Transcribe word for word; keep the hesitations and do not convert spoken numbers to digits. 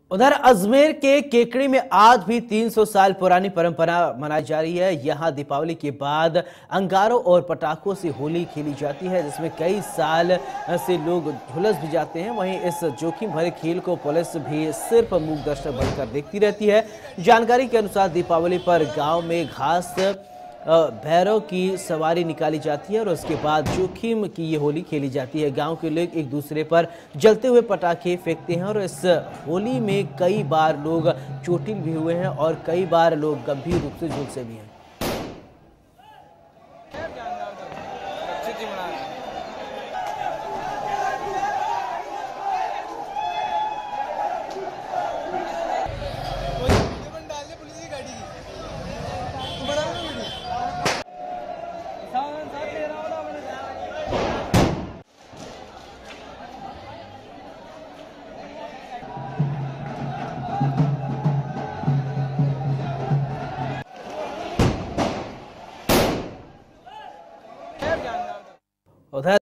उधर अजमेर के केकड़ी में आज भी तीन सौ साल पुरानी परंपरा मनाई जा रही है। यहां दीपावली के बाद अंगारों और पटाखों से होली खेली जाती है, जिसमें कई साल से लोग झुलस भी जाते हैं। वहीं इस जोखिम भरे खेल को पुलिस भी सिर्फ मूकदर्शक बनकर देखती रहती है। जानकारी के अनुसार दीपावली पर गांव में घास भैरव की सवारी निकाली जाती है और उसके बाद जोखिम की ये होली खेली जाती है। गांव के लोग एक दूसरे पर जलते हुए पटाखे फेंकते हैं और इस होली में कई बार लोग चोटिल भी हुए हैं और कई बार लोग गंभीर रूप से झुलसे भी हैं। उधर